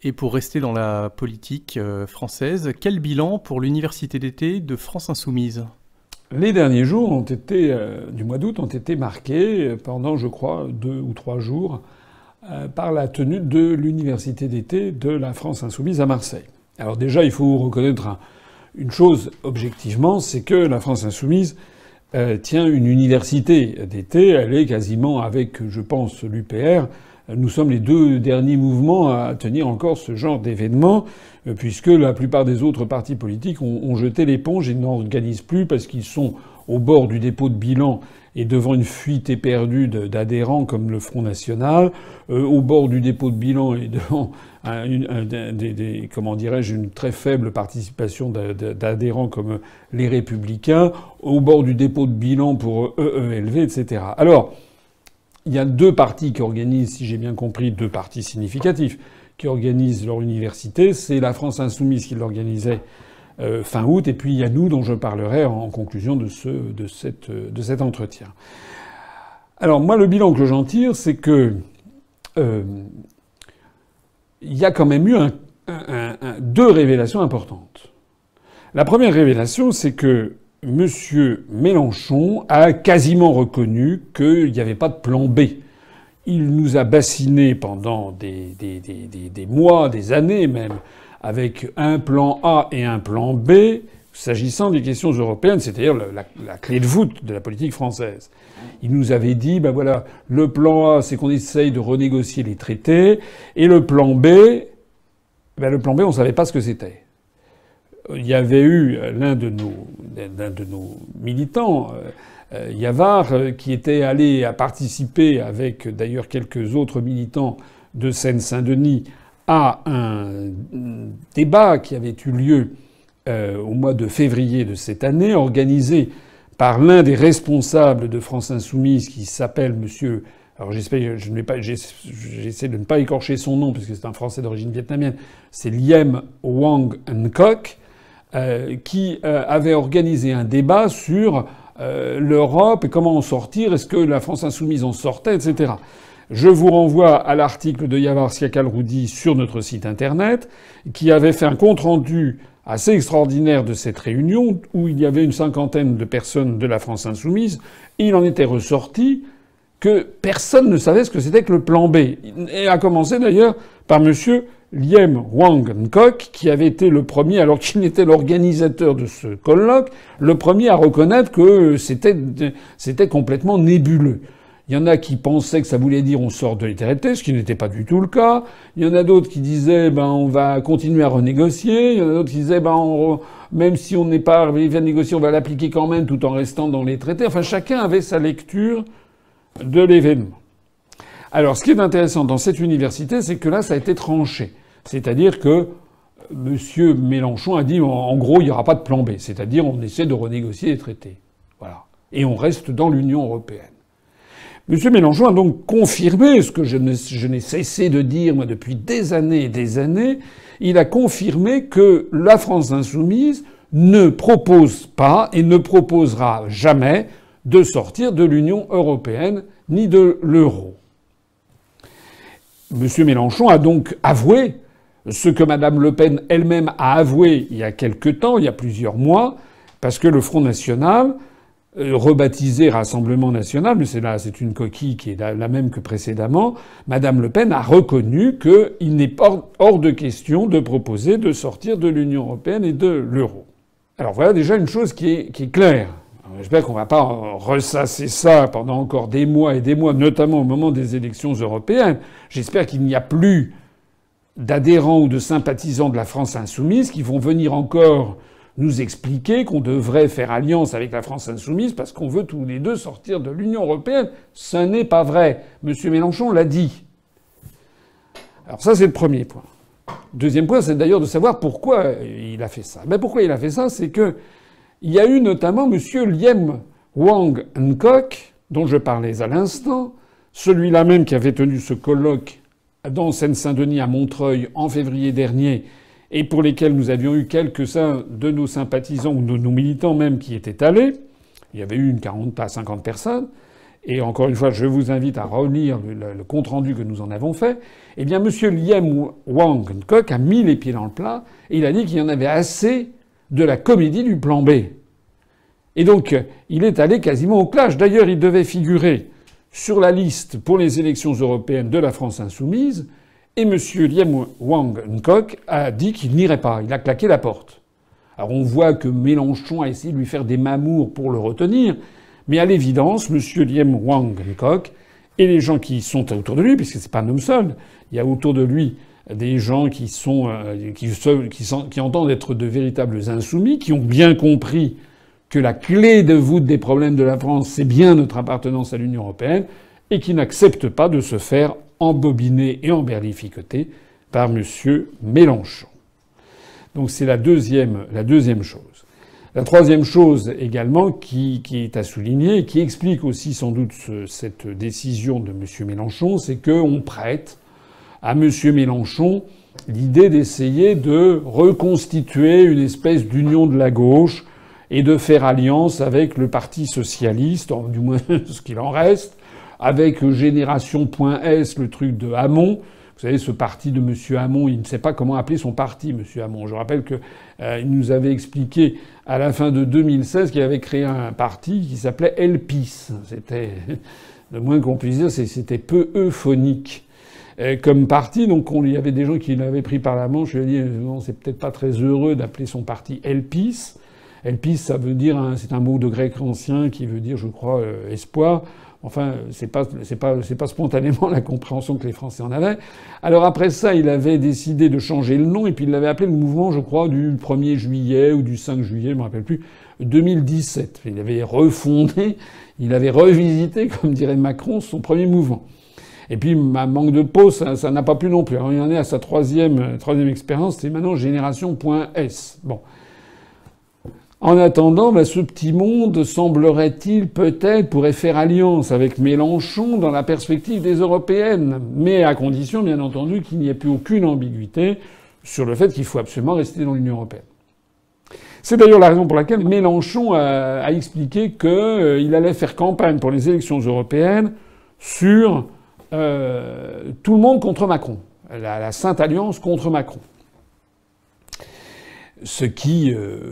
Et pour rester dans la politique française, quel bilan pour l'université d'été de France Insoumise? Les derniers jours du mois d'août ont été marqués pendant, je crois, 2 ou 3 jours par la tenue de l'université d'été de la France Insoumise à Marseille. Alors déjà, il faut reconnaître une chose objectivement, c'est que la France Insoumise tient une université d'été. Elle est quasiment avec, je pense, l'UPR. Nous sommes les 2 derniers mouvements à tenir encore ce genre d'événement, puisque la plupart des autres partis politiques ont jeté l'éponge et n'organisent plus parce qu'ils sont au bord du dépôt de bilan et devant une fuite éperdue d'adhérents comme le Front National, au bord du dépôt de bilan et devant une très faible participation d'adhérents comme les Républicains, au bord du dépôt de bilan pour EELV, etc. Alors, il y a 2 partis qui organisent, si j'ai bien compris, 2 partis significatifs qui organisent leur université. C'est la France Insoumise qui l'organisait fin août, et puis il y a nous dont je parlerai en conclusion de cet entretien. Alors moi, le bilan que j'en tire, c'est que il y a quand même eu 2 révélations importantes. La première révélation, c'est que M. Mélenchon a quasiment reconnu qu'il n'y avait pas de plan B. Il nous a bassinés pendant des mois, des années même, avec un plan A et un plan B, s'agissant des questions européennes, c'est-à-dire la clé de voûte de la politique française. Il nous avait dit, ben voilà, le plan A, c'est qu'on essaye de renégocier les traités, et le plan B, on savait pas ce que c'était. Il y avait eu l'un de nos militants, Yavard, qui était allé à participer avec d'ailleurs quelques autres militants de Seine-Saint-Denis à un débat qui avait eu lieu au mois de février de cette année, organisé par l'un des responsables de France Insoumise qui s'appelle monsieur... Alors j'essaie de ne pas écorcher son nom puisque c'est un Français d'origine vietnamienne. C'est Liem Wang Ngoc, qui avait organisé un débat sur l'Europe et comment en sortir, est-ce que la France Insoumise en sortait, etc. Je vous renvoie à l'article de Yavar Siakal-Roudi sur notre site internet, qui avait fait un compte-rendu assez extraordinaire de cette réunion, où il y avait une 50aine de personnes de la France Insoumise, et il en était ressorti que personne ne savait ce que c'était que le plan B. Et à commencer d'ailleurs par monsieur Liem Wang Ngoc, qui avait été le premier, alors qu'il était l'organisateur de ce colloque, le premier à reconnaître que c'était complètement nébuleux. Il y en a qui pensaient que ça voulait dire on sort de l'éternité, ce qui n'était pas du tout le cas. Il y en a d'autres qui disaient on va continuer à renégocier. Il y en a d'autres qui disaient même si on n'est pas arrivé à négocier, on va l'appliquer quand même tout en restant dans les traités. Enfin, chacun avait sa lecture de l'événement. Alors, ce qui est intéressant dans cette université, c'est que là, ça a été tranché. C'est-à-dire que M. Mélenchon a dit, en gros, il n'y aura pas de plan B. C'est-à-dire, on essaie de renégocier les traités. Voilà. Et on reste dans l'Union européenne. M. Mélenchon a donc confirmé ce que je n'ai cessé de dire, moi, depuis des années et des années. Il a confirmé que la France insoumise ne propose pas et ne proposera jamais de sortir de l'Union européenne ni de l'euro. M. Mélenchon a donc avoué ce que Mme Le Pen elle-même a avoué il y a quelque temps, il y a plusieurs mois, parce que le Front National, rebaptisé Rassemblement National, mais c'est une coquille qui est la même que précédemment, Mme Le Pen a reconnu qu'il n'est pas hors de question de proposer de sortir de l'Union européenne et de l'euro. Alors voilà déjà une chose qui est claire. J'espère qu'on ne va pas ressasser ça pendant encore des mois et des mois, notamment au moment des élections européennes. J'espère qu'il n'y a plus d'adhérents ou de sympathisants de la France insoumise qui vont venir encore nous expliquer qu'on devrait faire alliance avec la France insoumise parce qu'on veut tous les deux sortir de l'Union européenne. Ce n'est pas vrai. M. Mélenchon l'a dit. Alors ça, c'est le premier point. Deuxième point, c'est d'ailleurs de savoir pourquoi il a fait ça. Ben pourquoi il a fait ça, c'est que il y a eu notamment M. Liem Wang Ngoc, dont je parlais à l'instant, celui-là même qui avait tenu ce colloque dans Seine-Saint-Denis à Montreuil en février dernier, et pour lesquels nous avions eu quelques-uns de nos sympathisants ou de nos militants même qui étaient allés. Il y avait eu une 40 à 50 personnes. et encore une fois, je vous invite à relire le compte-rendu que nous en avons fait, eh bien, M. Liem Wang-Kok a mis les pieds dans le plat et il a dit qu'il y en avait assez de la comédie du plan B. Et donc, il est allé quasiment au clash. D'ailleurs, il devait figurer sur la liste pour les élections européennes de la France insoumise, et M. Liem Wang-Kok a dit qu'il n'irait pas. Il a claqué la porte. Alors on voit que Mélenchon a essayé de lui faire des mamours pour le retenir, mais à l'évidence, M. Liem Wang-Kok et les gens qui sont autour de lui, puisque c'est pas un homme seul, il y a autour de lui des gens qui entendent être de véritables insoumis, qui ont bien compris que la clé de voûte des problèmes de la France, c'est bien notre appartenance à l'Union européenne, et qui n'acceptent pas de se faire embobiner et emberlificoter par M. Mélenchon. Donc c'est la deuxième chose. La troisième chose également qui est à souligner, et qui explique aussi sans doute cette décision de M. Mélenchon, c'est qu'on prête à M. Mélenchon l'idée d'essayer de reconstituer une espèce d'union de la gauche et de faire alliance avec le Parti socialiste, du moins ce qu'il en reste, avec Génération.S, le truc de Hamon. Vous savez, ce parti de M. Hamon, il ne sait pas comment appeler son parti, M. Hamon. Je rappelle que il nous avait expliqué à la fin de 2016 qu'il avait créé un parti qui s'appelait Elpis. C'était, le moins qu'on puisse dire, c'était peu euphonique comme parti. Donc il y avait des gens qui l'avaient pris par la manche. Je lui ai dit, non, c'est peut-être pas très heureux d'appeler son parti Elpis. Elpis, ça veut dire, c'est un mot de grec ancien qui veut dire, je crois, espoir. Enfin, c'est pas spontanément la compréhension que les Français en avaient. Alors après ça, il avait décidé de changer le nom et puis il l'avait appelé le mouvement, je crois, du 1er juillet ou du 5 juillet, je me rappelle plus, 2017. Il avait refondé, il avait revisité, comme dirait Macron, son premier mouvement. Et puis, manque de peau, ça n'a pas plu non plus. Alors il en est à sa troisième expérience, c'est maintenant Génération.S. Bon. En attendant, ce petit monde, semblerait-il, peut-être pourrait faire alliance avec Mélenchon dans la perspective des européennes, mais à condition, bien entendu, qu'il n'y ait plus aucune ambiguïté sur le fait qu'il faut absolument rester dans l'Union européenne. C'est d'ailleurs la raison pour laquelle Mélenchon a expliqué qu'il allait faire campagne pour les élections européennes sur tout le monde contre Macron, la Sainte Alliance contre Macron. Ce qui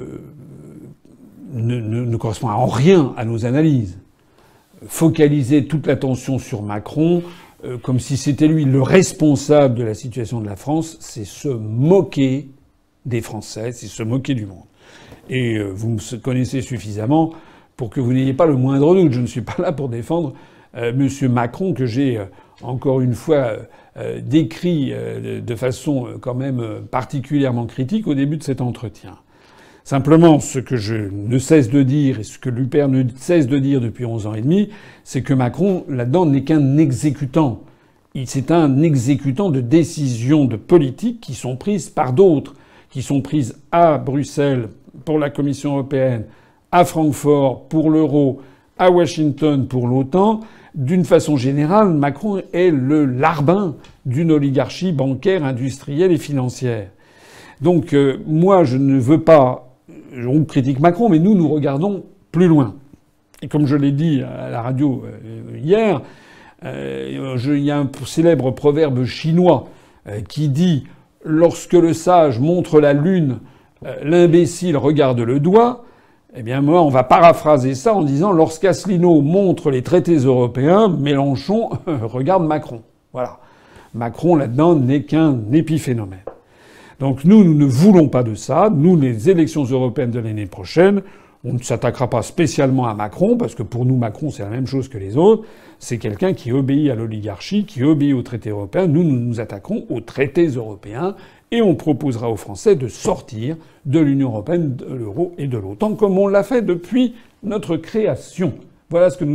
ne correspond en rien à nos analyses. Focaliser toute l'attention sur Macron, comme si c'était lui le responsable de la situation de la France, c'est se moquer des Français, c'est se moquer du monde. Et vous me connaissez suffisamment pour que vous n'ayez pas le moindre doute. Je ne suis pas là pour défendre M. Macron, que j'ai encore une fois décrit de façon quand même particulièrement critique au début de cet entretien. Simplement, ce que je ne cesse de dire et ce que l'UPR ne cesse de dire depuis 11 ans et demi, c'est que Macron, là-dedans, n'est qu'un exécutant. C'est un exécutant de décisions de politique qui sont prises par d'autres, qui sont prises à Bruxelles pour la Commission européenne, à Francfort pour l'euro, à Washington pour l'OTAN. D'une façon générale, Macron est le larbin d'une oligarchie bancaire, industrielle et financière. Donc moi, je ne veux pas... On critique Macron, mais nous regardons plus loin. Et comme je l'ai dit à la radio hier, il y a un célèbre proverbe chinois qui dit « Lorsque le sage montre la lune, l'imbécile regarde le doigt », eh bien moi, on va paraphraser ça en disant « Lorsqu'Asselineau montre les traités européens, Mélenchon regarde Macron ». Voilà. Macron, là-dedans, n'est qu'un épiphénomène. Donc nous ne voulons pas de ça. Nous, les élections européennes de l'année prochaine, on ne s'attaquera pas spécialement à Macron, parce que pour nous, Macron, c'est la même chose que les autres. C'est quelqu'un qui obéit à l'oligarchie, qui obéit aux traités européens. Nous nous attaquerons aux traités européens et on proposera aux Français de sortir de l'Union européenne, de l'euro et de l'OTAN, comme on l'a fait depuis notre création. Voilà ce que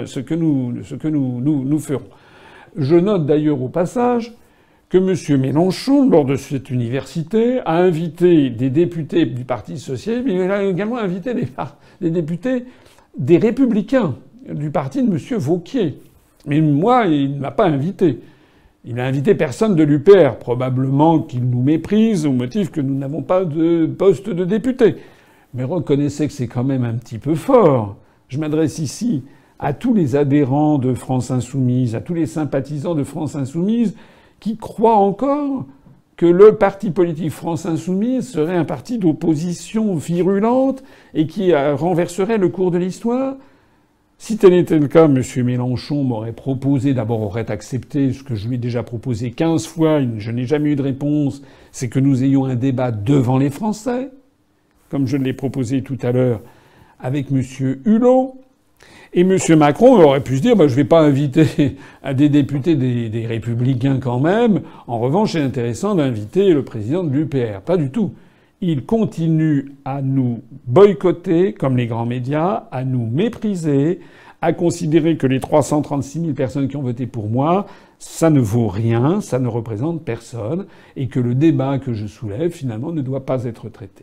nous ferons. Je note d'ailleurs au passage que M. Mélenchon, lors de cette université, a invité des députés du Parti socialiste, mais il a également invité des députés des Républicains, du parti de M. Wauquiez. Mais moi, il ne m'a pas invité. Il n'a invité personne de l'UPR. Probablement qu'il nous méprise au motif que nous n'avons pas de poste de député. Mais reconnaissez que c'est quand même un petit peu fort. Je m'adresse ici à tous les adhérents de France Insoumise, à tous les sympathisants de France Insoumise qui croient encore que le parti politique France Insoumise serait un parti d'opposition virulente et qui renverserait le cours de l'histoire. Si tel était le cas, M. Mélenchon m'aurait proposé, d'abord aurait accepté ce que je lui ai déjà proposé 15 fois, je n'ai jamais eu de réponse, c'est que nous ayons un débat devant les Français, comme je l'ai proposé tout à l'heure avec M. Hulot. Et M. Macron aurait pu se dire, je ne vais pas inviter à des députés des Républicains quand même. En revanche, c'est intéressant d'inviter le président de l'UPR. Pas du tout. Il continue à nous boycotter, comme les grands médias, à nous mépriser, à considérer que les 336 000 personnes qui ont voté pour moi, ça ne vaut rien, ça ne représente personne, et que le débat que je soulève, finalement, ne doit pas être traité.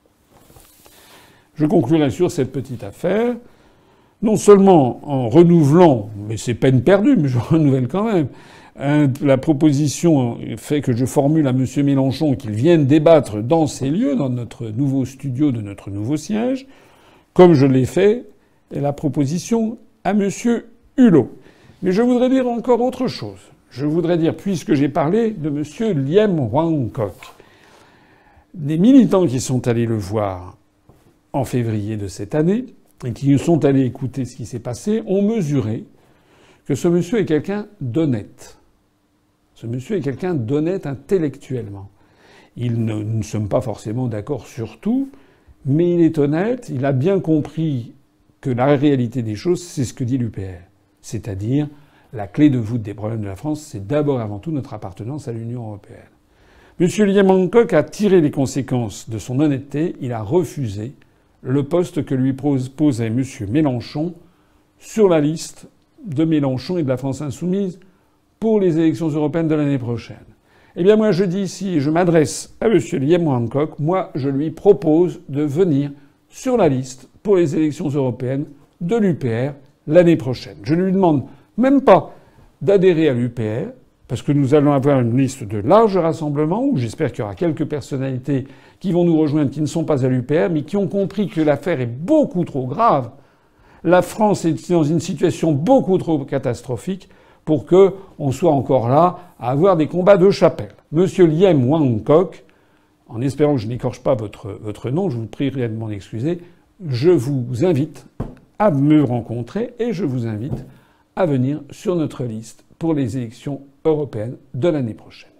Je conclurai sur cette petite affaire, non seulement en renouvelant, mais c'est peine perdue, mais je renouvelle quand même, la proposition fait que je formule à M. Mélenchon qu'il vienne débattre dans ces lieux, dans notre nouveau studio de notre nouveau siège, comme je l'ai fait, et la proposition à M. Hulot. Mais je voudrais dire encore autre chose. Je voudrais dire, puisque j'ai parlé de M. Liem Wangkok, des militants qui sont allés le voir en février de cette année et qui sont allés écouter ce qui s'est passé ont mesuré que ce monsieur est quelqu'un d'honnête. Ce monsieur est quelqu'un d'honnête intellectuellement. Nous ne sommes pas forcément d'accord sur tout, mais il est honnête, il a bien compris que la réalité des choses, c'est ce que dit l'UPR. C'est-à-dire, la clé de voûte des problèmes de la France, c'est d'abord et avant tout notre appartenance à l'Union européenne. M. Liem Wangkok a tiré les conséquences de son honnêteté, il a refusé le poste que lui proposait M. Mélenchon sur la liste de Mélenchon et de la France Insoumise pour les élections européennes de l'année prochaine. Eh bien, moi, je dis ici, et je m'adresse à M. Liem Wangkok, moi, je lui propose de venir sur la liste pour les élections européennes de l'UPR l'année prochaine. Je ne lui demande même pas d'adhérer à l'UPR, parce que nous allons avoir une liste de larges rassemblements, où j'espère qu'il y aura quelques personnalités qui vont nous rejoindre, qui ne sont pas à l'UPR, mais qui ont compris que l'affaire est beaucoup trop grave. La France est dans une situation beaucoup trop catastrophique pour qu'on soit encore là à avoir des combats de chapelle. Monsieur Liem Wangkok, en espérant que je n'écorche pas votre nom, je vous prierai de m'en excuser, je vous invite à me rencontrer et je vous invite à venir sur notre liste pour les élections européennes de l'année prochaine.